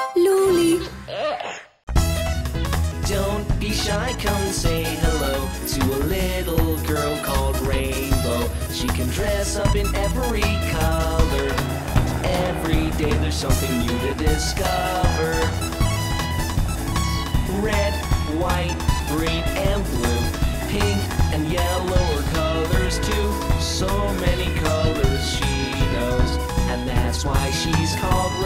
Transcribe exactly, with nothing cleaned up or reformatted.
Luli. Don't be shy, come say hello to a little girl called Rainbow. She can dress up in every color. Every day there's something new to discover. Red, white, green, and blue. Pink and yellow are colors too. So many colors she knows, and that's why she's called